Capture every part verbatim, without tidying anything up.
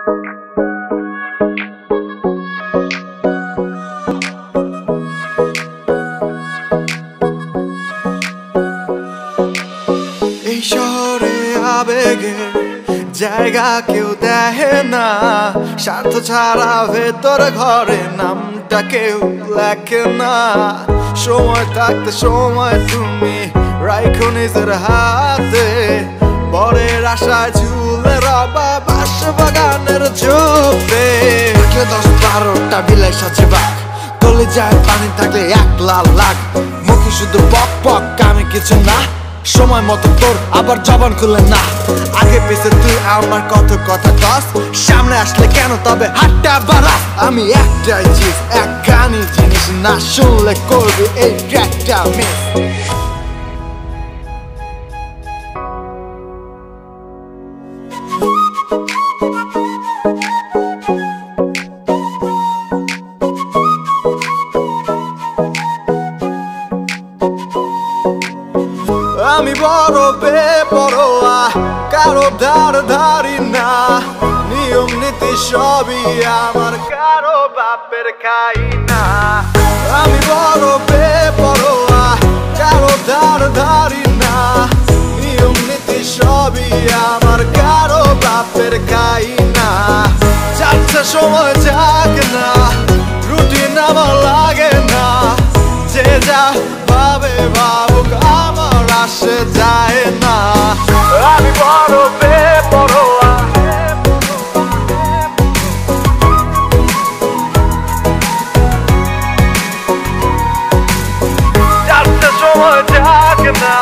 এই শহরে আবেগের জায়গা কেউ দেয় না, স্বার্থ ছাড়া ভেতর ঘরে নামটা কেউ লেখে না। সময় থাকতে সময় তুমি রাখো নিজের হাতে, পরের আশায় ঝুলে রবা বাস বাগানের ঝোপে। দশ বারোটা বিলাই সাজে বাঘ, তলে যায় পানি থাকলে এক লাল লাখ। মুখে শুধু পক পক, কামে কিছু না, সময় মতো তোর আবার জবান খুলে না। আগে পেছে তুই আমার কত কথা কস, সামনে আসলে কেন তবে হাতটা বাড়াস। আমি একটাই জিনিস, এক গানি জিনিস, না শুনলে করবি এই ট্র্যাকটা মিস। আমি বড় বেপরোয়া, কারো ধার ধারি না, নিয়ম নীতি সবই আমার, কারো বাপের খাই না। আমি বড় বেপরোয়া, কারো ধার ধারি না, নিয়ম নীতি সবই আমার, কারো বাপের খাই না। যাচ্ছে সময় যাক না, রুটিন আমার লাগে না, যে যা ভাবে ভাবুক আমার আসে যায় না। আমি বড় বেপরোয়া, যাচ্ছে সময় যাক না।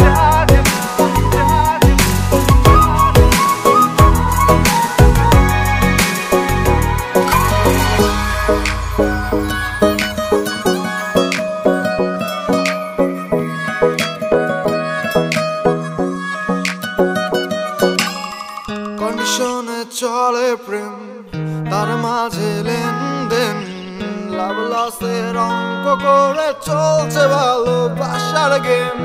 কন্ডিশনে চলে প্রেম, তার মাঝে লেনদেন, লাভ লসের অঙ্ক করে চলছে ভালোবাসার গেম।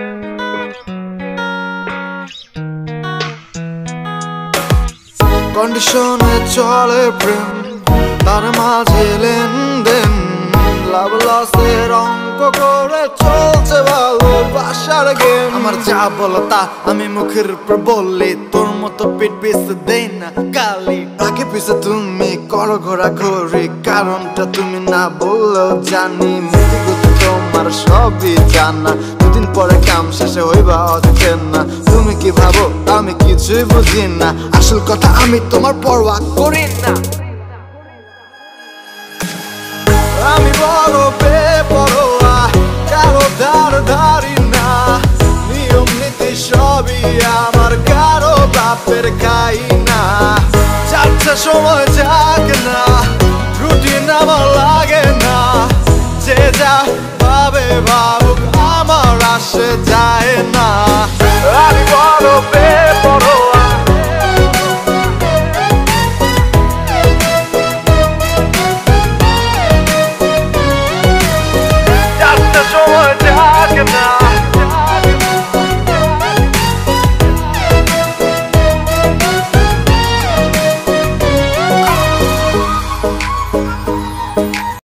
কন্ডিশনে চলে প্রেম, তার মাঝে লেনদেন, লাভ লসের অঙ্ক করে চলছে ভালোবাসার গেম। আমার যা বলো তা আমি মুখের উপর বললি, তোর মতো পিঠ পিছে দেই না গালি। আগে পিছে তুমি করো ঘোরাঘুরি, কারণটা তুমি না বললেও জানি। মুক্তিগত তোমার সবই জানা, দুদিন পরে কাম শেষে হইবা অচেনা। তুমি কি ভাবো আমি কিছুই বুঝি না, আসল কথা আমি তোমার পরোয়া করি না। আমি বড় বেপরোয়া, কারো ধার ধারি না, নিয়ম নীতি সবই আমার, কারো বাপের খাই না। যাচ্ছে সময় যাক না, রুটিন আমার লাগে না, যে যা ভাবে ভাবুক আমার আসে যায়